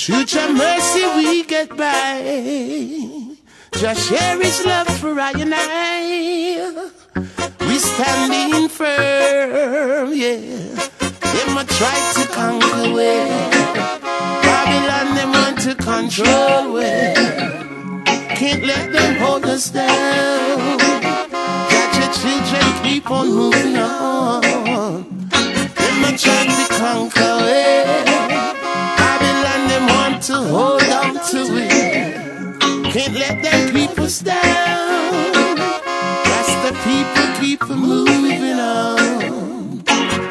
Through your mercy we get by. Just share His love for I and I. We standing firm, yeah. Them a try to conquer we. Babylon them want to control we. Can't let them hold us down. Got your children keep on moving on. Them a try to conquer we. Babylon them want to hold on to it. Can't let them keep us down. That's the people keep moving on.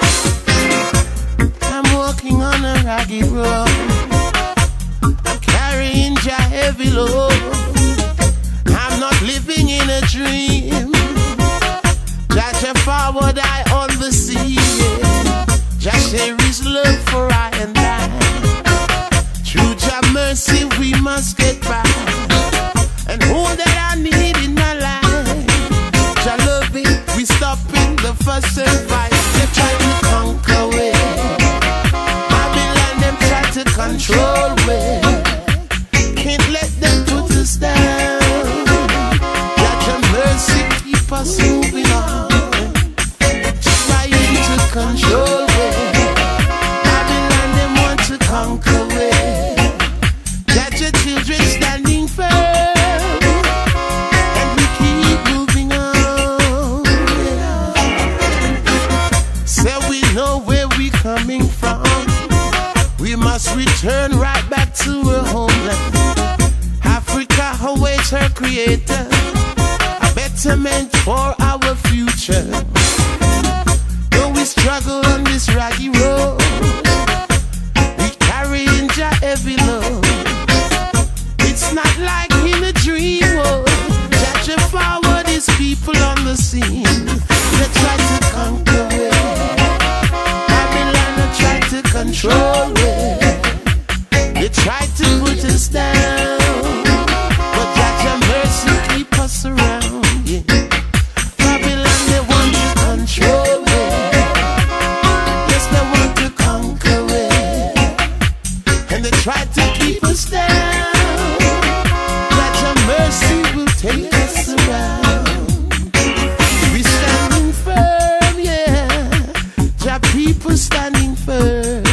I'm walking on a rocky road. I'm carrying your heavy load. I'm not living in a dream. Just a forward eye on the sea. Just there is love for I and I. Through your mercy we must get by. And all that I need in my life, your loving, we stopping the first and fight. They try to conquer we. Babylon them try to control we. Can't let them put us down. Let your mercy keep us moving on. Trying to control we. Babylon them want to conquer we. Let your children standing firm. Coming from, we must return right back to our homeland. Africa awaits her creator, a betterment for our future. Though we struggle on this rocky road, we carry in your heavy load. It's not like in a dream world. Judge forward is people on the scene. They try to conquer it. Control it. They try to put us down, but that your mercy keep us around. Yeah. Babylon they want to control it. Yes, they want to conquer it, and they try to keep us down. That your mercy will take us around. We standing firm, yeah. Your people standing firm.